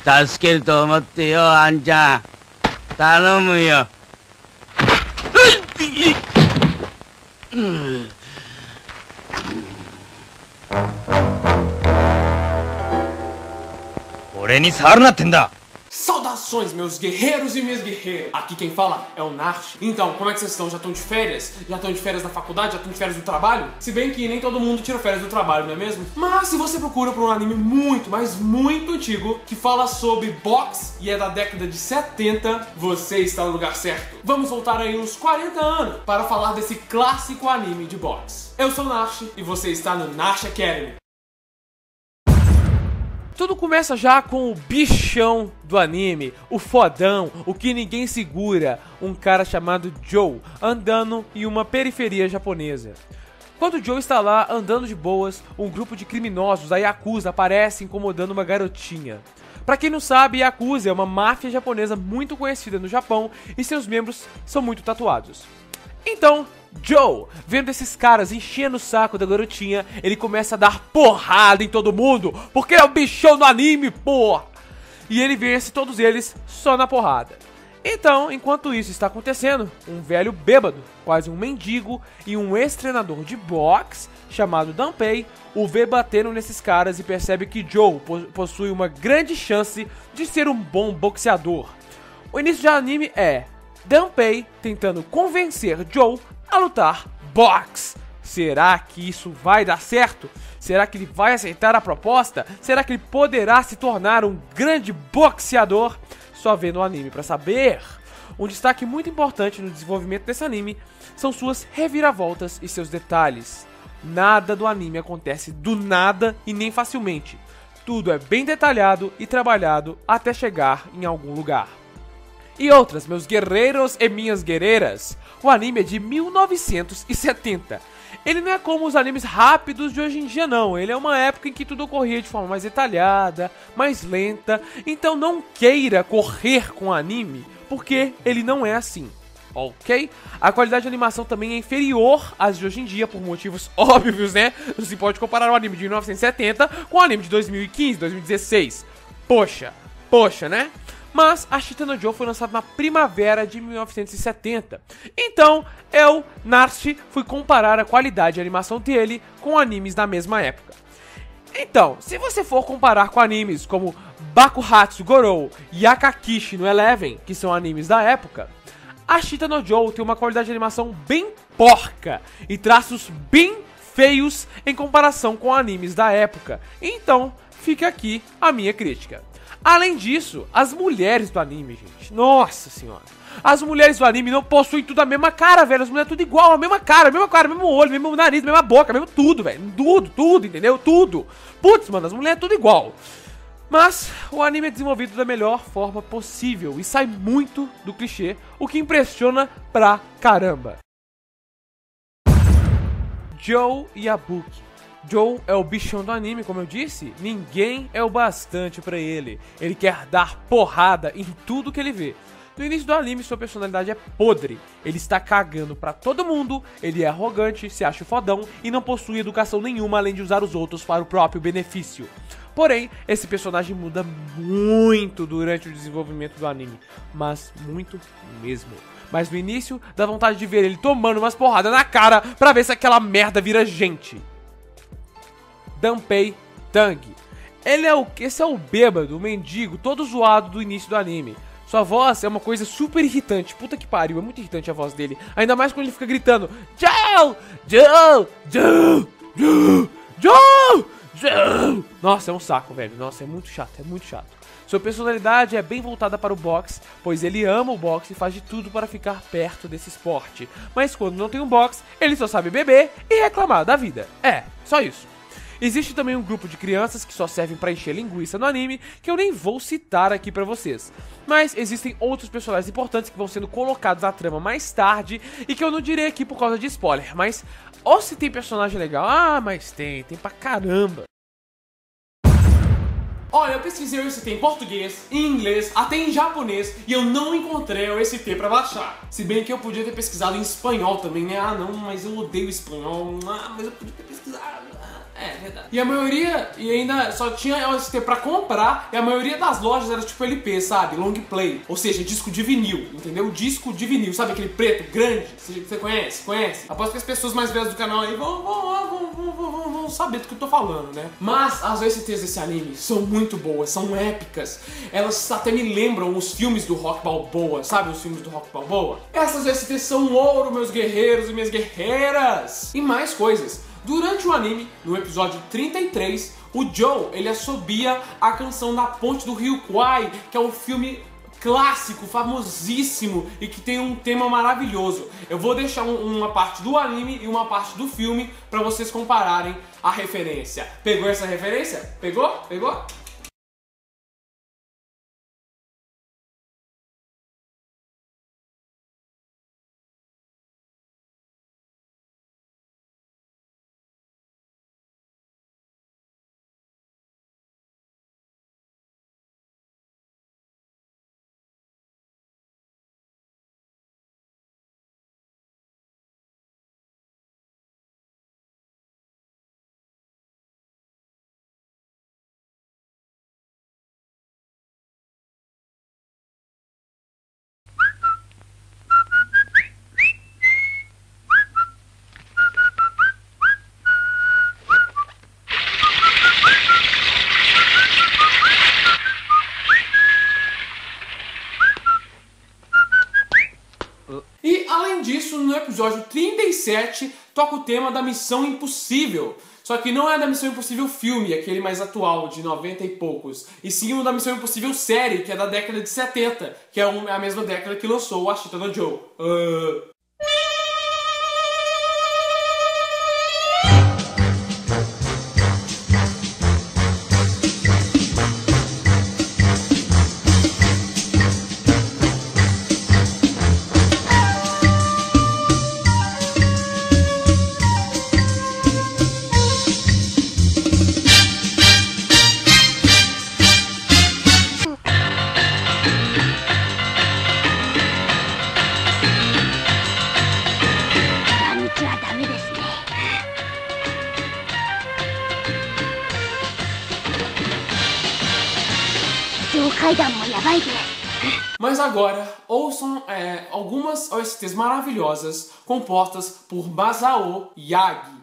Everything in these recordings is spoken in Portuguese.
助けると思ってよ、あんちゃん。頼むよ。 俺に触るなってんだ。 Saudações, meus guerreiros e minhas guerreiras! Aqui quem fala é o Narsh. Então, como é que vocês estão? Já estão de férias? Já estão de férias da faculdade? Já estão de férias do trabalho? Se bem que nem todo mundo tira férias do trabalho, não é mesmo? Mas se você procura por um anime muito, mas muito antigo, que fala sobre boxe e é da década de 70, você está no lugar certo. Vamos voltar aí uns 40 anos para falar desse clássico anime de boxe. Eu sou o Narsh e você está no Narsh Academy. Tudo começa já com o bichão do anime, o fodão, o que ninguém segura, um cara chamado Joe, andando em uma periferia japonesa. Quando Joe está lá andando de boas, um grupo de criminosos, a Yakuza, aparece incomodando uma garotinha. Pra quem não sabe, Yakuza é uma máfia japonesa muito conhecida no Japão e seus membros são muito tatuados. Então, Joe, vendo esses caras enchendo o saco da garotinha, ele começa a dar porrada em todo mundo, porque é o bichão do anime, porra! E ele vence todos eles só na porrada. Então, enquanto isso está acontecendo, um velho bêbado, quase um mendigo, e um ex-treinador de boxe, chamado Gunpei, o vê batendo nesses caras e percebe que Joe possui uma grande chance de ser um bom boxeador. O início do anime é Gunpei tentando convencer Joe a lutar boxe. Será que isso vai dar certo? Será que ele vai aceitar a proposta? Será que ele poderá se tornar um grande boxeador? Só vendo o anime para saber. Um destaque muito importante no desenvolvimento desse anime são suas reviravoltas e seus detalhes. Nada do anime acontece do nada e nem facilmente. Tudo é bem detalhado e trabalhado até chegar em algum lugar. E outras, meus guerreiros e minhas guerreiras, o anime é de 1970. Ele não é como os animes rápidos de hoje em dia não, ele é uma época em que tudo ocorria de forma mais detalhada, mais lenta, então não queira correr com o anime, porque ele não é assim, ok? A qualidade de animação também é inferior às de hoje em dia, por motivos óbvios, né? Não se pode comparar o anime de 1970 com o anime de 2015, 2016. Poxa, né? Mas Ashita no Joe foi lançado na primavera de 1970. Então, eu, Narshi, fui comparar a qualidade de animação dele com animes da mesma época. Então, se você for comparar com animes como Bakuhatsu Gorou e Akakishi no Eleven, que são animes da época, Ashita no Joe tem uma qualidade de animação bem porca e traços bem feios em comparação com animes da época. Então, fica aqui a minha crítica. Além disso, as mulheres do anime, gente, nossa senhora, as mulheres do anime não possuem tudo a mesma cara, velho, as mulheres tudo igual, a mesmo olho, mesmo nariz, mesma boca, mesmo tudo, velho, tudo, entendeu? Tudo. Putz, mano, as mulheres tudo igual. Mas o anime é desenvolvido da melhor forma possível e sai muito do clichê, o que impressiona pra caramba. Joe Yabuki. Joe é o bichão do anime, como eu disse, ninguém é o bastante pra ele. Ele quer dar porrada em tudo que ele vê. No início do anime, sua personalidade é podre. Ele está cagando pra todo mundo, ele é arrogante, se acha fodão e não possui educação nenhuma além de usar os outros para o próprio benefício. Porém, esse personagem muda muito durante o desenvolvimento do anime, mas muito mesmo. Mas no início, dá vontade de ver ele tomando umas porradas na cara pra ver se aquela merda vira gente. Gunpei Tang. Esse é o bêbado, o mendigo, todo zoado do início do anime. Sua voz é uma coisa super irritante. Puta que pariu, é muito irritante a voz dele. Ainda mais quando ele fica gritando Joe! Joe! Joe! Joe! Joe! Joe! Nossa, é um saco, velho. Nossa, é muito chato, Sua personalidade é bem voltada para o boxe, pois ele ama o boxe e faz de tudo para ficar perto desse esporte. Mas quando não tem um boxe, ele só sabe beber e reclamar da vida. É, só isso. Existe também um grupo de crianças que só servem pra encher linguiça no anime, que eu nem vou citar aqui pra vocês. Mas existem outros personagens importantes que vão sendo colocados na trama mais tarde, e que eu não direi aqui por causa de spoiler, mas... Ou se tem personagem legal, mas tem pra caramba. Olha, eu pesquisei o OST em português, em inglês, até em japonês, e eu não encontrei o OST pra baixar. Se bem que eu podia ter pesquisado em espanhol também, né? Não, mas eu odeio espanhol. Mas eu podia ter pesquisado. É verdade. E a maioria, e ainda só tinha OST pra comprar, e a maioria das lojas era tipo LP, sabe? Long play. Ou seja, disco de vinil, entendeu? Disco de vinil, sabe aquele preto grande? Você conhece? Conhece? Aposto que as pessoas mais velhas do canal aí vão saber do que eu tô falando, né? Mas as OSTs desse anime são muito boas, são épicas. Elas até me lembram os filmes do Rock Balboa, sabe? Os filmes do Rock Balboa. Essas OSTs são ouro, meus guerreiros e minhas guerreiras. E mais coisas. Durante o anime, no episódio 33, o Joe, ele assobia a canção da Ponte do Rio Kwai, que é um filme clássico, famosíssimo e que tem um tema maravilhoso. Eu vou deixar uma parte do anime e uma parte do filme pra vocês compararem a referência. Pegou essa referência? Pegou? Pegou? E além disso, no episódio 37, toca o tema da Missão Impossível. Só que não é da Missão Impossível filme, aquele mais atual, de 90 e poucos. E sim o da Missão Impossível série, que é da década de 70, que é a mesma década que lançou o Ashita no Joe. Mas agora, ouçam algumas OSTs maravilhosas compostas por Masao Yagi.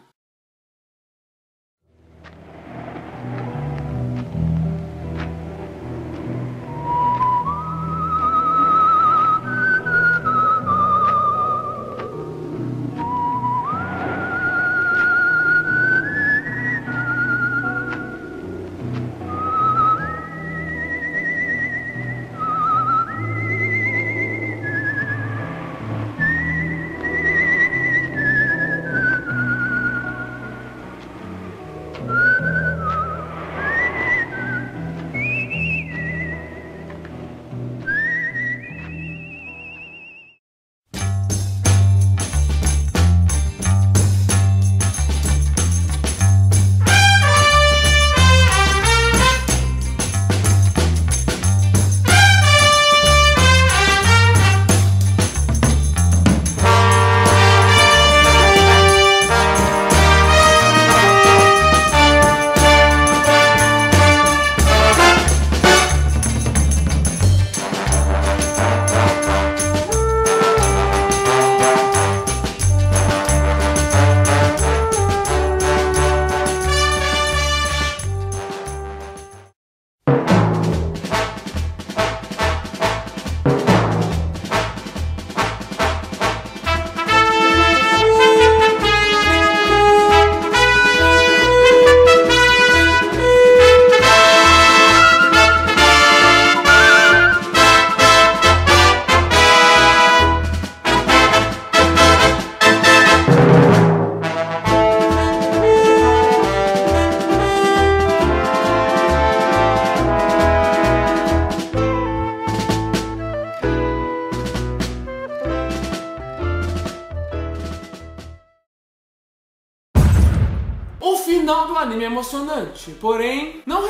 O final do anime é emocionante, porém não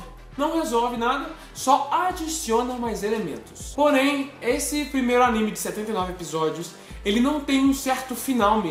resolve nada, só adiciona mais elementos. Porém, esse primeiro anime de 79 episódios, ele não tem um certo final mesmo.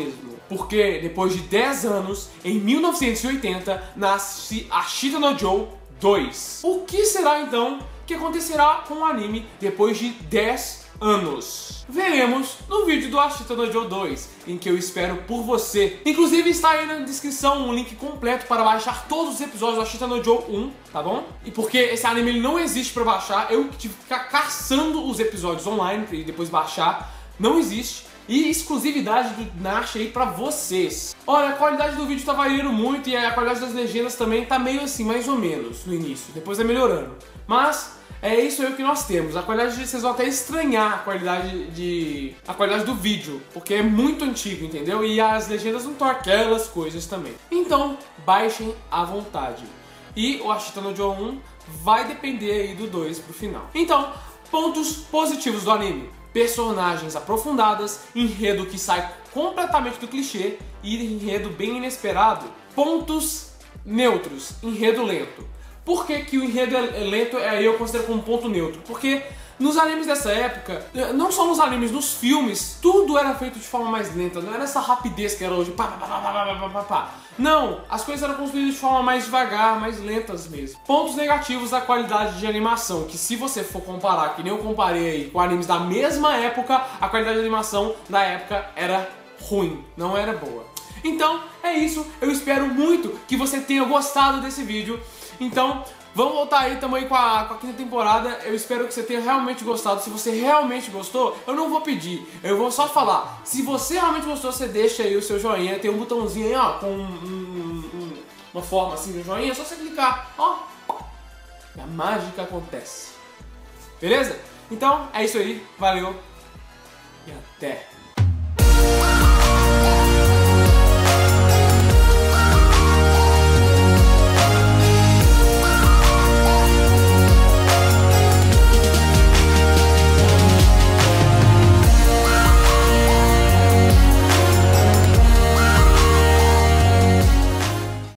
Porque depois de 10 anos, em 1980, nasce Ashita no Joe 2. O que será então que acontecerá com o anime depois de 10 anos? Veremos no vídeo do Ashita no Joe 2, em que eu espero por você. Inclusive está aí na descrição um link completo para baixar todos os episódios do Ashita no Joe 1, tá bom? E porque esse anime ele não existe para baixar, eu tive que ficar caçando os episódios online e depois baixar, não existe. E exclusividade do Nash aí pra vocês. Olha, a qualidade do vídeo tá variando muito e a qualidade das legendas também tá meio assim, mais ou menos, no início. Depois é melhorando. Mas é isso aí que nós temos. A qualidade, vocês vão até estranhar a qualidade do vídeo, porque é muito antigo, entendeu? E as legendas não estão aquelas coisas também. Então, baixem à vontade. E o Ashita no Joe 1 vai depender aí do 2 pro final. Então, pontos positivos do anime. Personagens aprofundadas, enredo que sai completamente do clichê e enredo bem inesperado. Pontos neutros, enredo lento. Por que o enredo é lento, eu considero como ponto neutro? Porque nos animes dessa época, não só nos animes, nos filmes, tudo era feito de forma mais lenta, não era essa rapidez que era hoje, pá, pá, pá, pá, pá, pá, pá. Não, as coisas eram construídas de forma mais devagar, mais lentas mesmo. Pontos negativos da qualidade de animação, que se você for comparar, que nem eu comparei aí, com animes da mesma época, a qualidade de animação da época era ruim, não era boa. Então, é isso, eu espero muito que você tenha gostado desse vídeo. Então, vamos voltar aí também com a quinta temporada. Eu espero que você tenha realmente gostado. Se você realmente gostou, eu não vou pedir, eu vou só falar. Se você realmente gostou, você deixa aí o seu joinha. Tem um botãozinho aí, ó, com uma forma assim de joinha. É só você clicar, ó, e a mágica acontece. Beleza? Então, é isso aí. Valeu e até!